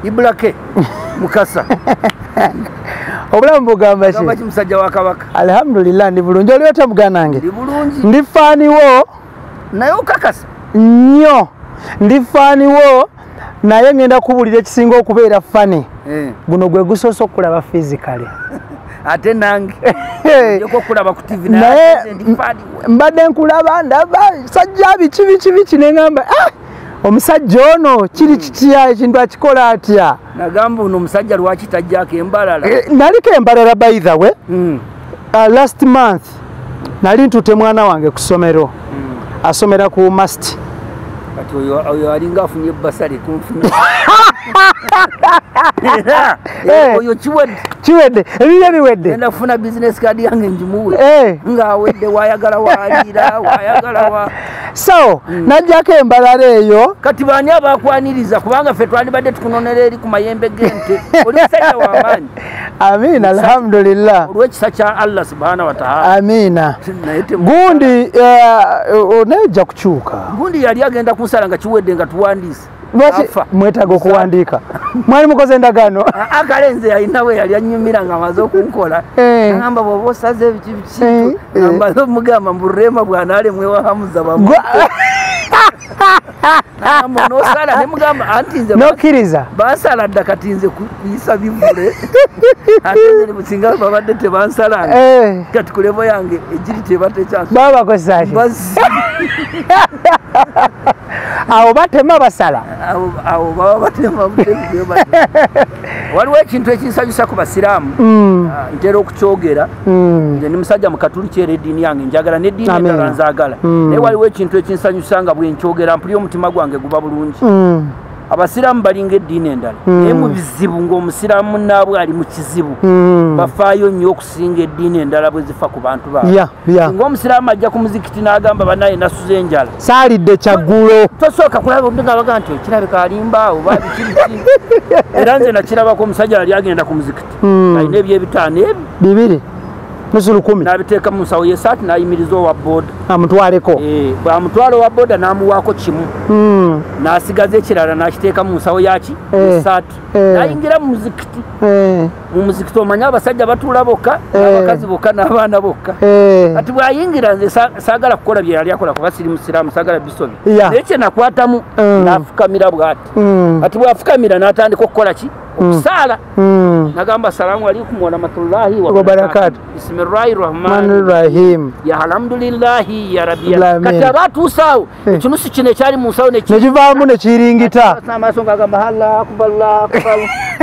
Iblake Mukasa obulamu bugamba ki Kabaki musajja wa Kabaka alhamdulillah ndi bulungi oli ota muganange ndi bulungi ndi faniwo naye okakasa nnyo ndi faniwo naye ngenda kubulira ekisinga okubeera fani guno gwe gusoose okulaba physically ate nange yoko kulaba ku TV naye ndi faniwo mbadde nkulaba ndaba sajja biki nengamba omusajja ono kiri kitya ekintu akikola atya nagamba uno omusajja lwaki tajjako Mbarara naliko Mbarara by the way last month nali ntute mwana wange ku ssomero asomera ku mast kati oyo alinga afunye basale kumfuna oyo kiwedde ebiye biwedde enda kufuna business card yange njimuwe nga awedde wayagala walira wayagala wa so najjako Mbarara eyo kati bani abakwaniriza kubanga ffe twandibadde tukunonera eri ku mayembe gente oli musajja w'amaanyi amina alhamdulillah olw'ekisa kya Allah subhanahu wa ta'ala amina gundi onejja kukyuka gundi yali agenda kunsala nga kiwedde nga tuwandiise mwetaga okuwandiika mwali mukoze endagaano akalenze yalinawe yali anyumira nga amaze okunkola agamba bw'oba osaze ebiki ambaze omugamba mbu Rema bw'anaalemwa ewa Hamuza nosala nemugamba antinze nokkiriza bansala dda kati nze kuyisa bivule ate singa babadde tebansalanga kati kulevo yange egiri teba tekyansa babakozaki awo batema basala awo baba batema waliwo ekintu ekinsanyusa ku basiraamu ntera okukyogera nze ndi musajja mu katuli eddiini yange njagala n'eddiini endala nzaagala naye waliwo ekintu ekinsanyusa nga bwe nkyogera mpulira omutima gwange guba bulungi abasiraamu balinga eddiini endala naye mu bizibu ng'omusiraamu munnaabwe ali mu kizibu bafaayo nnyo okusinga eddiini endala bwe zifa ku bantu baabwe ng'omusiraamu ajja ku muzikiti n'agamba bannaye nasuze enjala saalidde kyaggulo tosooka kulaba nga baga nti kirabika alimba oba bikiriki era nze nakirabako omusajja yali agenda ku muzikiti alina ebyebitaano ebyo bibiri nusulu 10 n'abiteeka mu nsawo yesaati n'ayimiriza owa booda amutwaleko bw'amutwala owa booda n'amuwaako kimu n'asigaza ekirala n'akiteeka mu nsawo yaki esaati n'ayingira mu muzikiti mu muzikiti omanya abasajja batuula bokka n'abakazi bokka n'abaana bokka kati bw'ayingira nze saagala kukola bye yali akola kuba siri musiraamu saagala bisobi naye kye nakwatamu n'afukamira bw'ati kati bw'afukamira n'atandika okukola ki okusaala nagamba assalamu alaikum wa rahmatullahi wa barakatuh bismillahirrahmanirrahim ya alhamdulillahi ya rabbi kati abatuusaawo ekinusu kino ekyali mu nsawo nekivaamu nekiringita amaaso ngagamba Allah akbar Allah akbar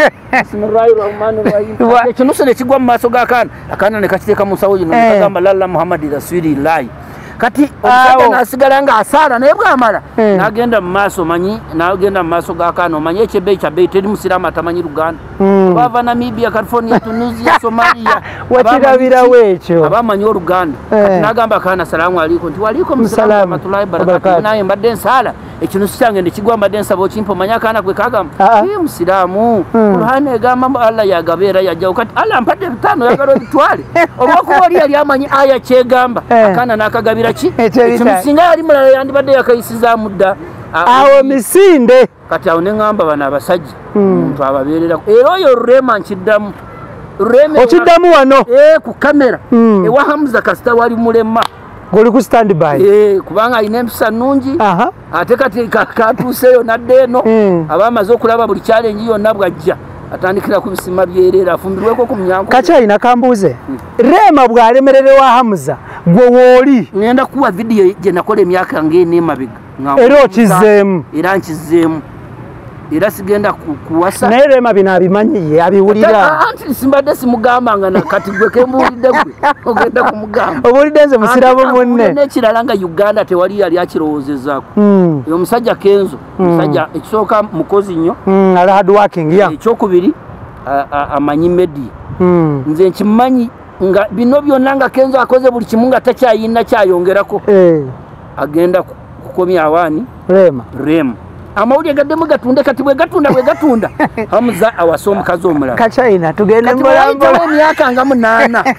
bismillahirrahmanirrahim ekinusu nekigwa mu maaso g'akaana ne kakiteeka mu nsawo gino nekagamba lalla muhammadi rasulillahi kati omusajja n'asigala nga asaala naye bw'amala n'agenda mu maaso manyi n'agenda mu maaso g'akaana omanyi ekyebbeeyi kyabbeeyi teri musiraamu atamanyi Luganda baava Namibia California Tunisia Somalia wakirabirawo ekyo abamanyi Oluganda kati n'agamba akaana salaamu alaykum nti walikum salaamu rahmatullahi barakatuh naye mbadde nsaala ekinusu kyange ne kigwa mbadde nsaba okimpa omanyi akaana gwe kagamba musiraamu Qur'an egamba Allah yagabeera yajjawo kati Allah mpadde bitaano yagala obitwale olw'okuba oli yali amanyi aya kyegamba akaana n'akagabira ekimusinga yali mulala yandibadde yakayisizaamu dda awo misinde kati awo neŋŋamba bano abasajja omuntu ababeererako era oyo Rema nkiddamu okiddamu wano ku kamera ewa Hamuza kasita wali mulema ng'oli ku standby kubanga alina empisa nnungi ate kati katuuseyo nadde eno aba amaze okulaba buli challenge yonna bw'ajja atandikira ku bisima byerera afumbirweko ku munyango Kachaina kambuze Rema bwalemerere wa Hamuza gwe wooli ngenda kuwa video gye nakola emyaka ng'ene emabega era okizeemu era nkizeemu era sigenda kuwasa naye Rema bino abimanyi abiwulira anti simbadde simugambanga na kati gwe kembuulidde gwe ogenda kumugamba obuulidde nze musiraamu munne n'ekirala nga Uganda tewali yali akirowoozezaako oyo omusajja Kenzo omusajja ekisooka mukozi nnyo ali hard working ekyokubiri amanyi media nze nkimanyi nga bino byonna nga Kenzo akoze buli kimu nga takyayina kyayongerako agenda kukomya awaani Rema amawulire gaddemu gatunde kati bwe gatunda Hamuza awasa omukazi omulala Kachaina tugende mbalamba emyaka nga 8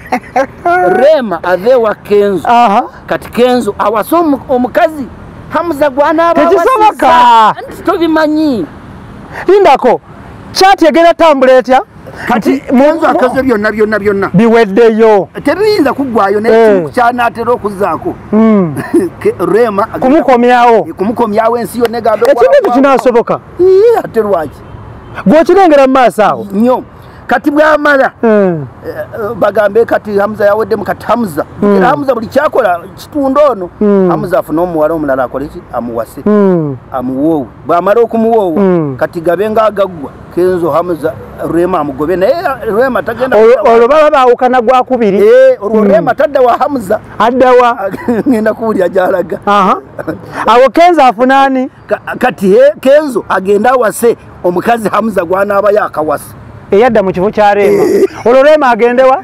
Rema aveewa Kenzo kati Kenzo awasa omukazi Hamuza gwanaaba tekisoboka tobimanyi lindako Chat egenda tambula etya kati mwenzo akaze byonna biweddeyo tebiyinza kuggwayo n'ekintu kyanaatera okuzaako rema kumukomyawo ensi yonna egambe ekintu kinaasoboka ate lwaki gw'okirengera mu maaso awo nnyo kati bwamala bagambe kati Hamza yaweddemu kati Hamza era Hamza buli kyakola kitundu ono Hamza afuna omuwala omulala akole ki amuwase amuwoowe bwamala okumuwoowa kati gabenga agaggwa Kenzo Hamza Rema amugobe naye Rema tagenda olwo baba baawukana gwakubiri olwo Rema tadda wa Hamza addawa ngenda kuwulira gyalaga awo Kenzo afunaani kati Kenzo agenda awase omukazi Hamza gwanaaba yakawasa eyadda mu kifo kya Rema olwo Rema agendewa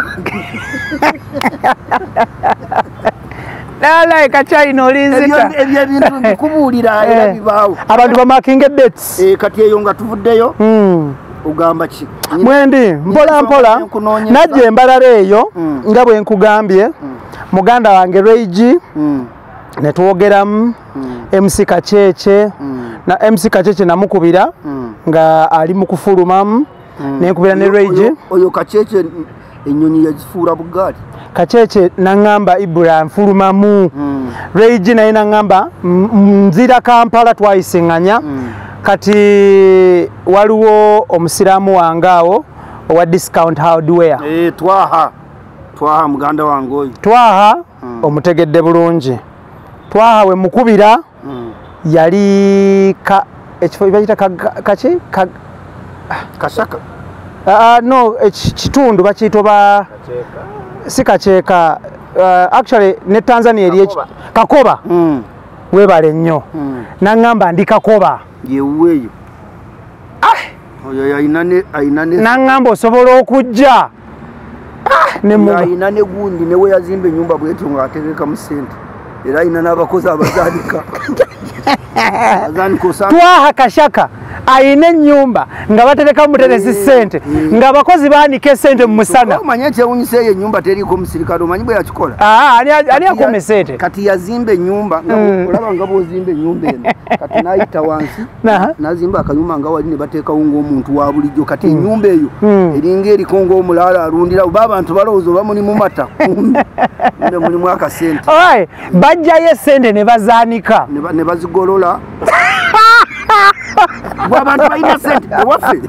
Lala Kachaina olinzika ebyo bintu bikubuulira era bibaawo abantu bamakinga dates kati eyo nga tuvuddeyo ugamba ki mwendi mpola najje Mbarara eyo nga bwe nkugambye muganda wange Reigi ne twogeramu MC Kacheche na MC Kacheche namukubira nga ali mu kufulumamu nenkubira ne Reigi oyo Kacheche enyonyi yazifuura bugaali Kacheche nangamba Ibrahim fulumamu Reigi naye nangamba nzira Kampala twayisinganya kati waliwo omusiramu wangawo owa discount hardware twaha muganda wange oyo twaha omutegedde bulungi twaha we mukubira yali ekifo bakita kachi kasaka no kitundu bakiyita ba sikacheeka actually ne Tanzania eri Kakoba webale nnyo nangamba ndi Kakoba yeweyo oyo ayinane nangamba osobola okujja ayinane gundi newe yazimba ennyumba bwetyo ng'ategeka mu ssente era ayina n'abakozi abazaalika twaha Kashaka ayina ennyumba nga batereka muteresi ssente nga abakozi baanika essente mu musana omanye ekyewunyisa eyo ennyumba teriiko musirikale omanyi bwe yakikola ani akuuma essente kati yazimba ennyumba olaba nga bw'ozimba ennyumba eno kati n'ayita wansi n'azimba akayumba nga wali ne bateekawo ng'omuntu wa bulijjo kati ennyumba eyo eringa eriko ng'omulaala alundira oba abantu balowooza oba mulimu mata ne mulimu akasente bajjayo essente ne bazaanika ne bazigolola abantu balina sente ewaffe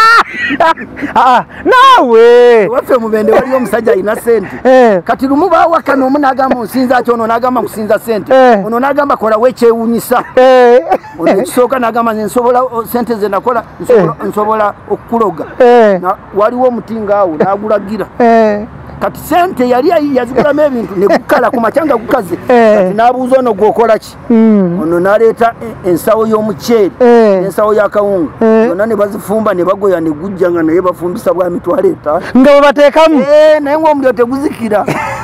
naawe ewaffe mubende waliyo omusajja alina sente kati lumu baawakana omu n'agamba nsinza ki ono n'agamba nkusinza sente ono n'agamba kolawo ekyewunyisa ono ekisooka n'agamba nsobola sente ze nakola nsobola okukuloga waliwo omutinga awo n'agulagira kati sente yali yazigulamu ebintu ne gukala ku makyanga gukaze kati n'abuuza ono gwokola ki ono n'aleeta ensawo y'omuceeri n'ensawo y'akawunga yonna ne bazifumba ne bagoya ne gujja nga naye bafumbisa bwa mitwalo etaano nga bwe bateekamu naye ng'omuliro teguzikira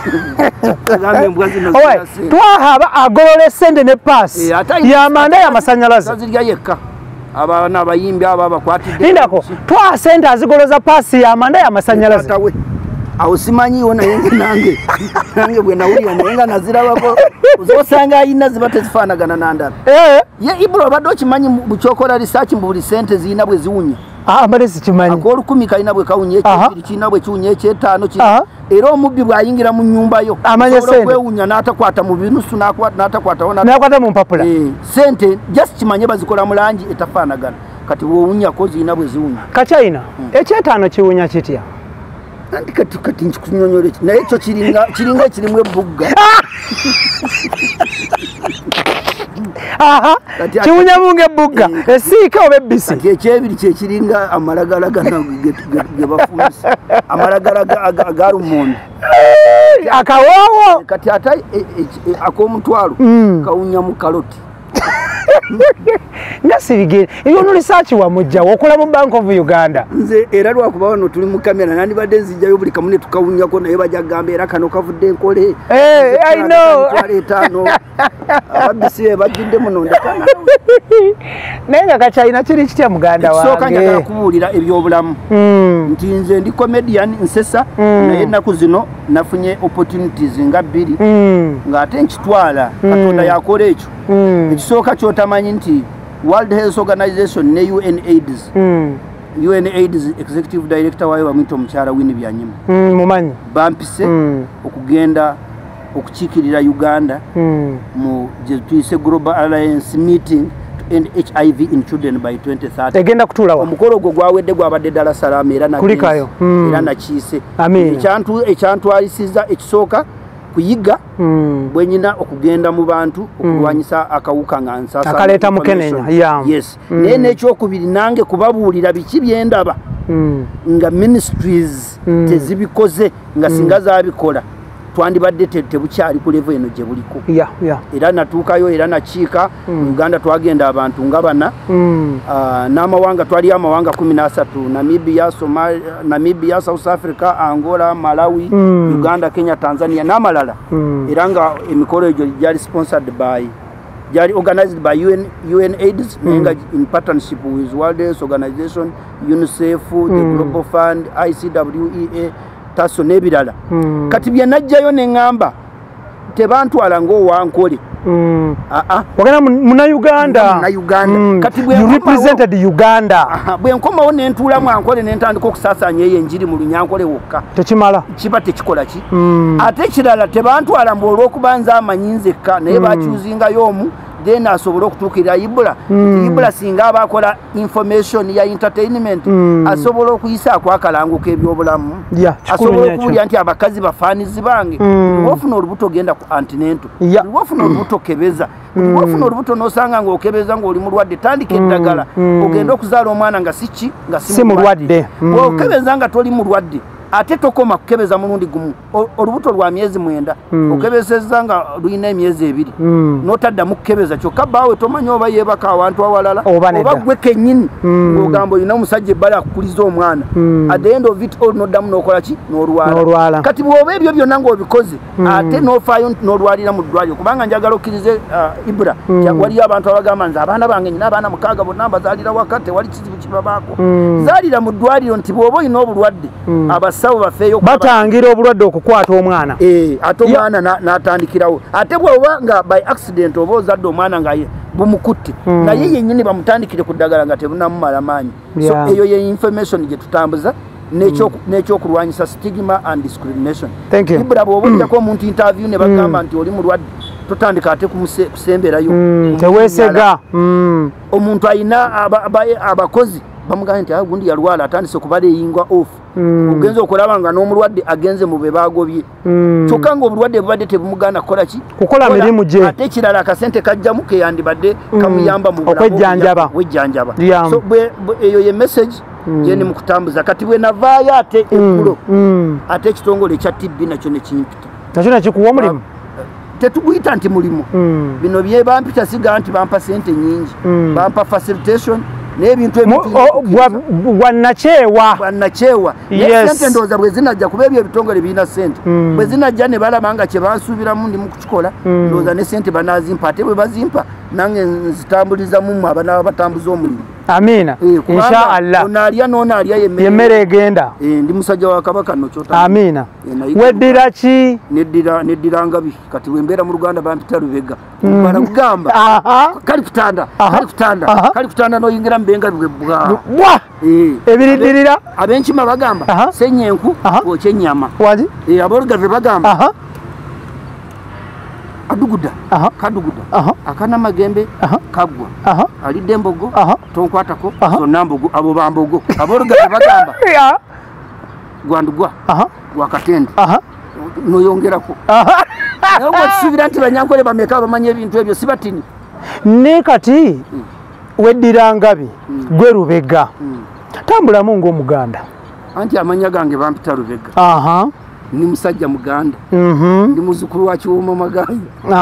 twahaba agolola essente ne paasi y'amanda y'amasannyalaze tazirya yekka abaana abayimbi abo abakwatidde lindako twaha sente azigoloza paasi y'amanda y'amasannyalaze awo simanyiwo naye nange bwe nawulira naye nga nazirabako osanga ayina ziba tezifaanagana nandala ye Ibro obadde okimanyi bukyokola research mbu buli sente ziyina bwe ziwunya mbadde sikimanyi ak'olukumi kalina bwe kawunya ekyebiri kirina bwe kiwunya ekyetaano era omubbi bw'ayingira mu nnyumba yo asobola okwewunya n'atakwata mu binusu n'atakwata mu mpapula sente just kimanye bazikola mu langi etafaanagana kati bw'owunyako ziyina bwe ziwunya Kachaina ekyetaano kiwunya kitya kati nkikunyonyola naye ekyo kiringa ekirimu ebbugga kiwunyamu ng'ebbugga esiika oba ebbisi kati ekyebiri kyekiringa amalagala gano ge bafumbisa amalagala aga lumonde akawoowo kati ate ak'omutwalo kawunya mu kaloti nga sibigere ebyo no research wamujjawo okola mu Bank of Uganda nze era lwakuba wano tuli mu kamera nandibadde nzijjayo buli kamu ne tukawunyako naye bajja kugamba era kano kavudde enkole I know etaano ababisi bajjidde muno ndekana naye nga Kachaina kiri kitya muganda wange ekisooka njagala kubuulira ebyobulamu nti nze ndi comedian nsesa naye ennaku zino nafunye opportunities nga bbiri ng'ate nkitwala Katonda yakola ekyo ekisooka kyotamanyi nti World Health Organization ne UNAIDS UNAIDS executive director wayo bamwita omukyala Winnie Byanyima mumanyi bampise okugenda okukiikirira Uganda mu GTC Global Alliance meeting to end HIV in children by 2030 egenda kutulawa omukolo gwo gwawedde gwabadde Dar es Salaam era na kulikayo era na kiise ekyantwalisiza ekisooka kuyiga bwenyina okugenda mu bantu okulwanyisa akawuka nga nsasa akaleta mukenenya yes naye n'ekyokubiri nange kubabuulira biki byendaba nga ministries tezibikoze nga singa zabikola twandibadde tebukyali ku level eno gye buliko era natuukayo era nakiika mu Uganda twagenda abantu nga bana n'amawanga twali amawanga 13 Namibia, South Africa, Angola, Malawi, Uganda, Kenya, Tanzania n'amalala era nga emikolo egyo gyali sponsored by gyali organized by UNAIDS in partnership with World Health Organization, UNICEF, the Global Fund, ICWEA taso nebirala kati bye najjayo neŋŋamba tebantwala ng'owankole wagana muna Uganda kati you represented Uganda bwe nkomawo nentuulamu ankole nentandika okusaasanya eyo enjiri mu Lunyankole wokka tekimala kiba tekikola ki ate kirala tebantwala mbu olw'okuba nze amanyi nzekka naye bakyuzingayo omu then asobola okutuukirira Ibula singa abakola information ya entertainment asobola okuyisaako akalango k'ebyobulamu asobola okuwulira nti abakazi bafaanizi bange ofuna olubuto genda ku antinento ofuna olubuto kebeza ofuna olubuto n'osanga ng'okebeza ng'oli mulwadde tandika eddagala ogenda okuzaala omwana nga si mulwadde okebeza nga toli mulwadde ate tokoma kukebeza mulundi gumu olubuto lwa myezi 9 okebezeza nga luyina emyezi 2 notaddamu kukebeza kyokka baawe tomanya oba yeebaka awantu awalala oba gwe kennyini ng'ogamba olina omusajja ebbala akukuliza omwana at the end of it all noddamu n'okola ki n'olwala kati bw'oba ebyo byonna ng'obikoze ate n'ofaayo n'olwalira mu ddwaliro kubanga njagala okkirize Ibra waliyo abantu abagamba nze abaana bange nyina abaana 6 bonna mbazaalira waka tewali kizibu kibabaako zaalira mu ddwaliro nti bw'oba olina obulwadde abasawo bafeeyo batangira obulwadde okukwata omwana ate omwana n'atandikirawo ate bw'oba nga by accident oba ozadde omwana nga bumukutte naye yennyini bamutandikire ku ddagala nga tebunamumala maanyi so eyo ye information gye tutambuza n'ekyokulwanyisa stigma and discrimination Ibula bw'oba ojjako omuntu interview ne bagamba nti oli mulwadde totandika ate kusemberayo teweesega omuntu ayina abakozi bamugamba nti gundi yalwala atandise okubaleyingwa off ogenza okulaba nga n'omulwadde agenze mu be baagobye kyokka nga obulwadde bubadde tebumuganda kukola ki kukola mirimu gye ate ekirala akasente kajjamu keyandibadde kamuyamba mu okwejjanjaba so eyo ye message gye ni mu kutambuza kati bwe navaayo ate eggulo ate ekitongole ekya TB nakyo nekimpita nakyo nakikuwa omulimu tetuguyita nti mulimu bino bye bampita siga nti bampa sente nyingi bampa facilitation n'ebintu bwannaceewa sente ndowooza bwe zinajja kuba ebyo ebitongole birina sente bwe zinajja ne balaba nga kye bansuubiramu ndi mu kukikola ndowooza ne sente banazimpa ate bwe bazimpa nange nzitambuliza mumu abanaba batambuza omulimu amina inshaallah onaalya n'onaalya yemmere egenda ndi musajja wa kabaka nno kyota amina weddira ki neddira ngabi kati wembeera mu Luganda bampita Lubega bala kugamba kali kutanda noyingira mbenga bwa ebiriddirira abenkima bagamba senyenku okyenyama wali abolugave bagamba aduguda kaduguda akana magembe kagwa alidde embogo tonkwatako zonna mbogo abo bambogo abolugave bagamba gwandugwa gwakatende noyongerako naye bwekisuubira nti Banyankole bameka bamanya ebintu ebyo sibatini ne kati weddira ngabi gwe Lubega tambulamu ng'Omuganda anti amanya gange bampita Lubega ni musajja Muganda ni muzukulu wa Kiwoma Magayi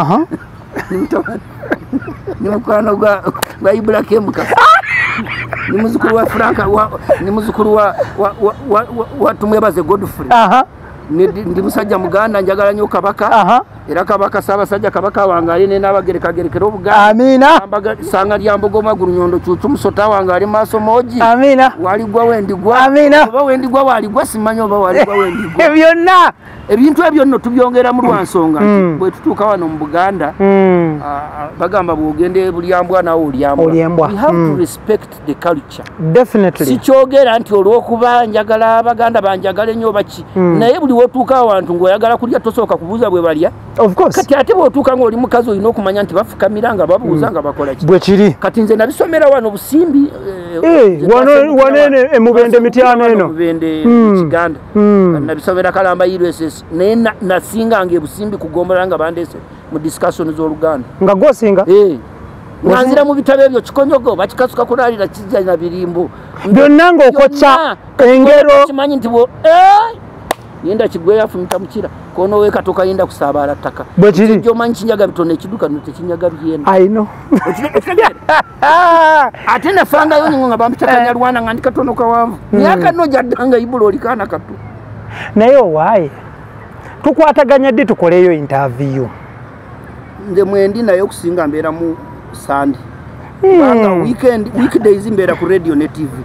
ni mukwano gwa Ibrahim Mukasa ni muzukulu wa Franka ni muzukulu wa Tumwebaze Godfrey ndi musajja Muganda njagala nnyo kabaka era kabaka Ssaabasajja kabaka wange ali n'abagerekagerekera Obuganda amina sanga lya Mbogoma Gulunyondo Cuucu Musota wange ali maaso moogi amina waligwa wendigwa amina oba wendigwa waligwa simanyi oba waligwa wendigwa byonna ebintu ebyo nno tubyongera mu lwansonga bwe tutuuka wano mu Buganda bagamba bw'ogende bulyambwa nawe olyambwa. We have to respect the culture. Definitely. Sikyogera nti olw'okuba njagala Abaganda banjagale nnyo baki naye buli w'otuuka awantu ng'oyagala kulya tosooka kubuuza bwe balya. Of course. Kati ate bw'otuuka ng'oli mukazi olina okumanya nti bafukamira nga babuuza nga bakola ki. Bwe kiri. Kati nze nabisomera wano Busimbi. Wanene emubende mityano eno. Emubende Kiganda. Nabisomera Kalamba USS naye nasinga nga Busimbi kugombola nga bandeese mu discussion z'Oluganda. Nga gosinga? Nanzira mu bitabo ebyo Kikonyogo bakikasuka kulaalira kijja na birimbo. Byonna ng'okocca engero. Kimanyi nti yenda kigwe yafumita mukira kono we katoka yenda kusaabala ttaka. Bwe kiri. Kyo manyi kinyaga bitone ekiduka tekinyaga byena. I know. Ate nafanga yo nga bampita Rwanda nga ndikatono kawanvu. Myaka no jaddanga ibulo likana katu. Naye waaye tukwataganya ddi tukoleyo interview. Nze mwendi nayo kusinga mbeera mu Sunday. Weekdays mbeera ku radio ne TV.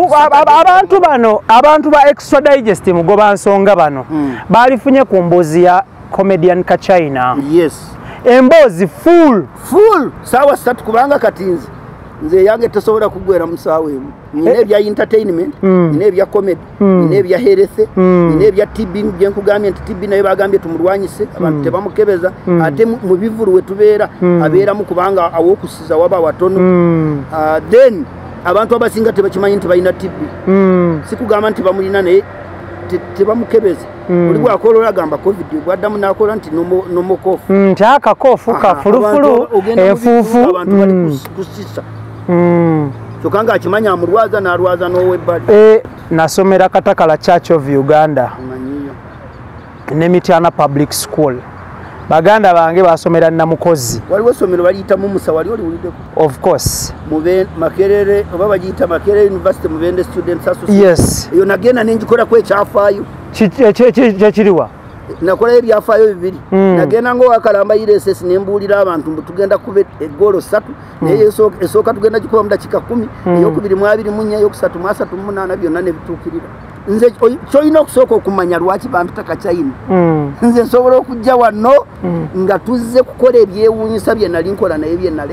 Abantu ba extradigest mugoba nsonga bano balifunye ku mboozi ya comedian KACHAINA. Yes. Emboozi full sawa 3 kubanga katinzi nze yange tesobola kugwera musaawe emu. Nina ebya entertainment, nina ebya comedy, nina ebya health, nina ebya TB nje nkugambye nti TB naye bagambye tumulwanyise abantu tebamukebeza ate mu bivuru we tubeera abeera mu kubanga awokusiza waba watono. Then abantu abasinga tebakimanyi nti balina TB. Sikugamba nti bamulina naye tebamukebeza. Oli bwakolola gamba covid bwaddamu nakola nti nomokofu. Nti akakofu kafulufulu enfuufu abantu bali kusisa. Chokanga akimanya amurwaza na arwaza nowe bali. Nasomera Katakala Church of Uganda. Nemityana Public School. Baganda bange basomera Namukozi. Waliwo somero baliyita Mumusa wali ulideko. Of course. Makerere oba bagiyita Makerere University Mubende Students Association. Yes. Iyo nagenda nenjikola kwekyafayo. Kiriwa. Nakola ebyafayo bibiri. Nagenda ngo Kalamba USS nembulira abantu mbutugenda kube egolo 3 naye esooka tugenda gikuba mu dakika 10 eyokubiri mu 2 mu 4 yokusatu mu 3 mu 8 byonna ne bitukirira. Nze kyoyina okusooka okumanya lwaki bampita KACHAINA. Nze nsobola okujja wano nga tuzze kukola ebyewuunyisa bye nali nkola naye bye nale.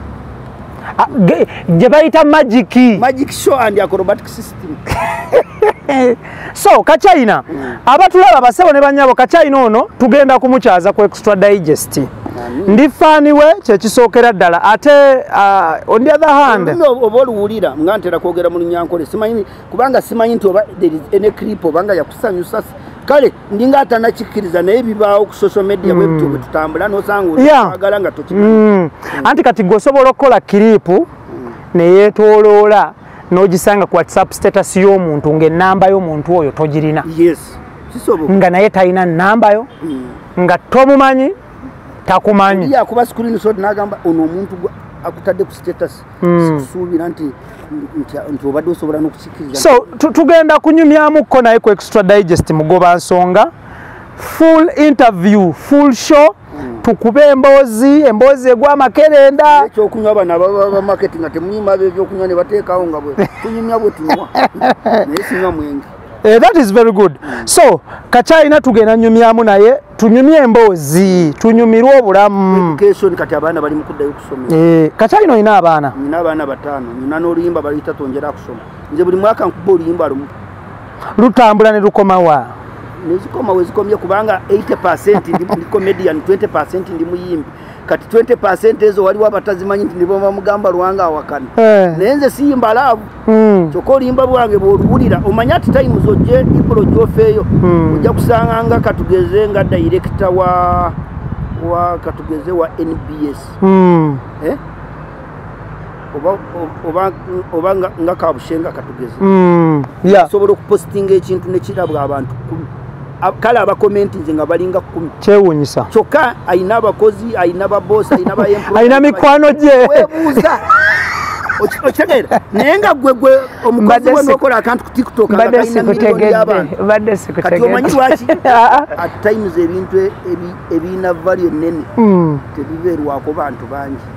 Gye bayita magic show and acrobatic system. So KACHAINA abatulaba basebo ne banyabo KACHAINA ono tugenda kumukyaza ku extradigest. Ndi fani we kyekisookera ddala ate on the other hand oba oluwulira nga ntera kwogera mu Lunyankole simanyi kubanga simanyi nti oba there is any clip obanga yakusanyusa kale ndinga atanakikkiriza naye bibaawo ku social media bwe tutambula nosanga olwagala nga tokimanyi. Anti kati gosobola okukola kiripu neyeetooloola n'ogisanga ku WhatsApp status y'omuntu ng'ennamba y'omuntu oyo togirina. Yes. Kisoboka. Nga naye talina nnamba yo nga tomumanyi takumanyi. Ya kuba screenshot nagamba ono omuntu akutadde ku status. Sikusuubira nti obadde osobola n'okukikkiriza. So tugenda kunyumyamukko naye ku extradigest mugoba nsonga. Full interview, full show. Tukube emboozi egwa makerenda. Ekyokunywa abana baba marketing ate munyima ebyokunywa ne bateekawo nga bwe tunyumya bwe tunywa. Naye sinywa mwenge. That is very good. So KACHAINA tugenda nyumyamu naye tunyumye emboozi tunyumirwe obulamu. Education kati abaana bali mukuddayo kusomera. KACHAINA olina abaana? Nina abaana 5. Nina n'oluyimba baliyita tonjera kusoma. Nze buli mwaka nkuba oluyimba lumu. Lutambula ne lukomawa? Nezikoma wezikomye kubanga 80% ndi comedian 20% ndi muyimbi. Kati 20% ezo waliwo abatazimanyi nti nibo bamugamba Lwanga awakana. Naye nze siyimba laavu. Kyokka oluyimba lwange bw'oluwulira omanya ati time zojje Ibro gyofeeyo ojja kusanga nga katugeze nga director wa katugeze wa NBS. Oba nga Kabushenga katugeze. Sobola okupostinga ekintu nekirabwa abantu 10. Kale abakomenti nze nga balinga 10. Kyewuunyisa. Kyokka ayina abakozi, ayina ababosi, ayina abayemployee. Ayina mikwano gye. Weebuuza. okitegera naye nga gwe omukozi we n'okola akantu ku TikTok badde sikutegedde kati omanyi lwaki at times ebintu ebina value nene tebibeerwako bantu bangi